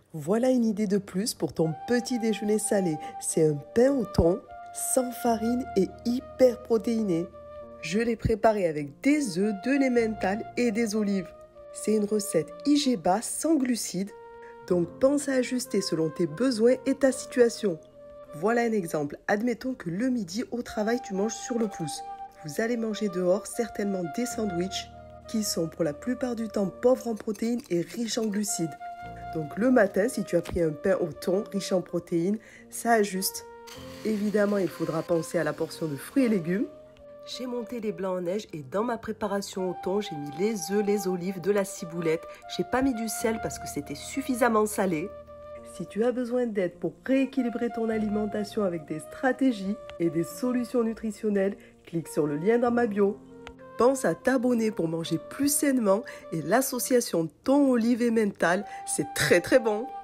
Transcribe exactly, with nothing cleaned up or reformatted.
Voilà une idée de plus pour ton petit déjeuner salé. C'est un pain au thon, sans farine et hyper protéiné. Je l'ai préparé avec des œufs, de l'emmental et des olives. C'est une recette I G bas sans glucides, donc pense à ajuster selon tes besoins et ta situation. Voilà un exemple. Admettons que le midi au travail tu manges sur le pouce. Vous allez manger dehors certainement des sandwichs qui sont pour la plupart du temps pauvres en protéines et riches en glucides. Donc le matin, si tu as pris un pain au thon riche en protéines, ça ajuste. Évidemment, il faudra penser à la portion de fruits et légumes. J'ai monté les blancs en neige et dans ma préparation au thon, j'ai mis les œufs, les olives, de la ciboulette. J'ai pas mis du sel parce que c'était suffisamment salé. Si tu as besoin d'aide pour rééquilibrer ton alimentation avec des stratégies et des solutions nutritionnelles, clique sur le lien dans ma bio. Pense à t'abonner pour manger plus sainement et l'association thon, olive et mental, c'est très très bon.